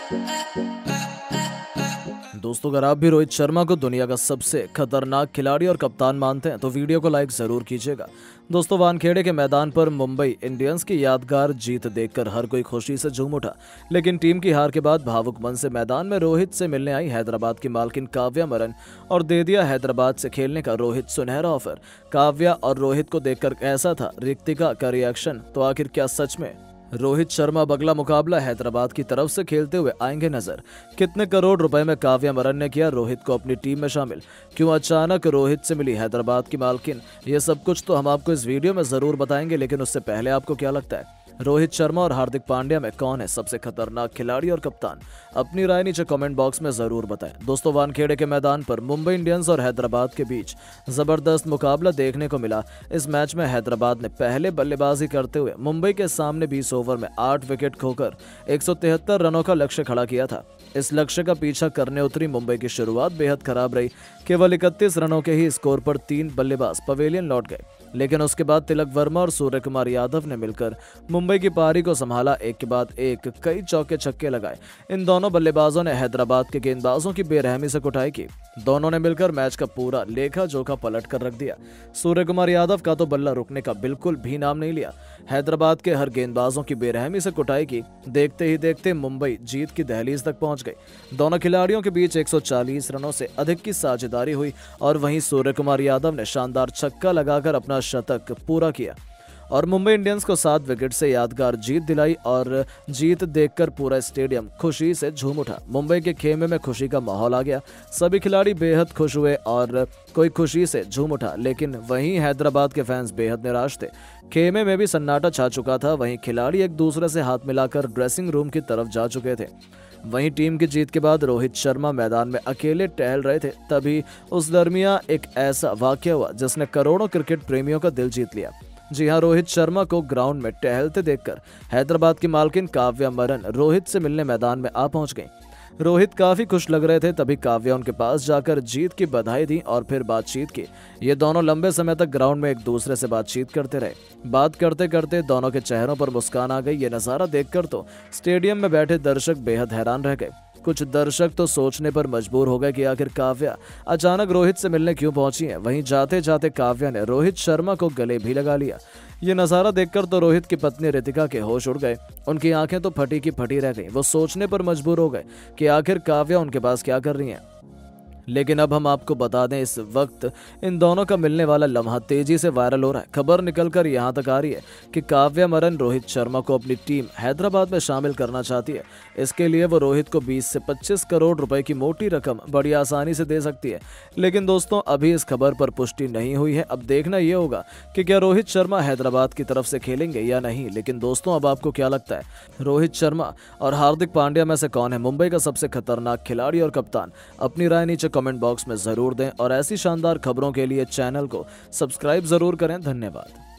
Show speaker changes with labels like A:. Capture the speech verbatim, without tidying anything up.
A: दोस्तों, अगर आप भी रोहित शर्मा को दुनिया का सबसे खतरनाक खिलाड़ी और कप्तान मानते हैं तो वीडियो को लाइक जरूर कीजिएगा। दोस्तों, वानखेड़े के मैदान पर मुंबई इंडियंस की यादगार जीत देखकर हर कोई खुशी से झूम उठा, लेकिन टीम की हार के बाद भावुक मन से मैदान में रोहित से मिलने आई हैदराबाद की मालकिन काव्या मरन और दे दिया हैदराबाद से खेलने का रोहित सुनहरा ऑफर। काव्या और रोहित को देखकर कैसा था रितिका का रिएक्शन? तो आखिर क्या सच में रोहित शर्मा बगला मुकाबला हैदराबाद की तरफ से खेलते हुए आएंगे नजर? कितने करोड़ रुपए में काव्या मरन ने किया रोहित को अपनी टीम में शामिल? क्यों अचानक रोहित से मिली हैदराबाद की मालकिन? ये सब कुछ तो हम आपको इस वीडियो में जरूर बताएंगे, लेकिन उससे पहले आपको क्या लगता है, रोहित शर्मा और हार्दिक पांड्या में कौन है सबसे खतरनाक खिलाड़ी और कप्तान? अपनी राय नीचे कमेंट बॉक्स में जरूर बताएं। दोस्तों, वानखेड़े के मैदान पर मुंबई इंडियंस और हैदराबाद के बीच जबरदस्त मुकाबला देखने को मिला। इस मैच में हैदराबाद ने पहले बल्लेबाजी करते हुए मुंबई के सामने बीस ओवर में आठ विकेट खोकर एक सौ तिहत्तर रनों का लक्ष्य खड़ा किया था। इस लक्ष्य का पीछा करने उतरी मुंबई की शुरुआत बेहद खराब रही। केवल इकतीस रनों के ही स्कोर पर तीन बल्लेबाज पवेलियन लौट गए, लेकिन उसके बाद तिलक वर्मा और सूर्य कुमार यादव ने मिलकर मुंबई की पारी को संभाला। एक के बाद एक कई चौके छक्के लगाए। इन दोनों बल्लेबाजों ने हैदराबाद के गेंदबाजों की बेरहमी से कुटाई की। दोनों ने मिलकर मैच का पूरा लेखा जोखा पलट कर रख दिया। सूर्य कुमार यादव का तो बल्ला रुकने का बिल्कुल भी नाम नहीं लिया। हैदराबाद के हर गेंदबाजों की बेरहमी से कुटाई की। देखते ही देखते मुंबई जीत की दहलीज तक पहुंच गई। दोनों खिलाड़ियों के बीच एक सौ चालीस रनों से अधिक की साझेदारी हुई और वहीं सूर्य कुमार यादव ने शानदार छक्का लगाकर अपना शतक पूरा किया और मुंबई इंडियंस को सात विकेट से यादगार जीत दिलाई। और जीत देखकर पूरा स्टेडियम खुशी से झूम उठा। मुंबई के खेमे में खुशी का माहौल आ गया। सभी खिलाड़ी बेहद खुश हुए और कोई खुशी से झूम उठा, लेकिन वहीं हैदराबाद के फैंस बेहद निराश थे। खेमे में भी सन्नाटा छा चुका था। वहीं खिलाड़ी एक दूसरे से हाथ मिलाकर ड्रेसिंग रूम की तरफ जा चुके थे। वहीं टीम की जीत के बाद रोहित शर्मा मैदान में अकेले टहल रहे थे। तभी उस दरमियान एक ऐसा वाकया हुआ जिसने करोड़ों क्रिकेट प्रेमियों का दिल जीत लिया। जी हां, रोहित शर्मा को ग्राउंड में टहलते देखकर हैदराबाद की मालकिन काव्या मरन रोहित से मिलने मैदान में आ पहुंच गईं। रोहित काफी खुश लग रहे थे। तभी काव्या उनके पास जाकर जीत की बधाई दी और फिर बातचीत की। ये दोनों लंबे समय तक ग्राउंड में एक दूसरे से बातचीत करते रहे। बात करते करते दोनों के चेहरों पर मुस्कान आ गई। ये नजारा देखकर तो स्टेडियम में बैठे दर्शक बेहद हैरान रह गए। कुछ दर्शक तो सोचने पर मजबूर हो गए कि आखिर काव्या अचानक रोहित से मिलने क्यों पहुंची है। वहीं जाते जाते काव्या ने रोहित शर्मा को गले भी लगा लिया। ये नज़ारा देखकर तो रोहित की पत्नी रितिका के होश उड़ गए। उनकी आंखें तो फटी की फटी रह गईं। वो सोचने पर मजबूर हो गए कि आखिर काव्या उनके पास क्या कर रही है। लेकिन अब हम आपको बता दें, इस वक्त इन दोनों का मिलने वाला लम्हा तेजी से वायरल हो रहा है। खबर निकलकर यहाँ तक आ रही है कि काव्या मरन रोहित शर्मा को अपनी टीम हैदराबाद में शामिल करना चाहती है। इसके लिए वो रोहित को बीस से पच्चीस करोड़ रुपए की मोटी रकम बड़ी आसानी से दे सकती है। लेकिन दोस्तों, अभी इस खबर पर पुष्टि नहीं हुई है। अब देखना यह होगा कि क्या रोहित शर्मा हैदराबाद की तरफ से खेलेंगे या नहीं। लेकिन दोस्तों, अब आपको क्या लगता है, रोहित शर्मा और हार्दिक पांड्या में से कौन है मुंबई का सबसे खतरनाक खिलाड़ी और कप्तान? अपनी राय नीचे कमेंट बॉक्स में जरूर दें और ऐसी शानदार खबरों के लिए चैनल को सब्सक्राइब जरूर करें। धन्यवाद।